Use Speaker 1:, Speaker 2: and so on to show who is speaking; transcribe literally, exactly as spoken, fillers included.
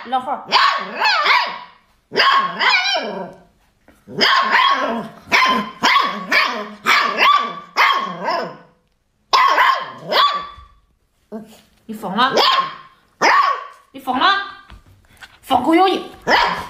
Speaker 1: 老号。你疯了？你疯了？疯狗有影。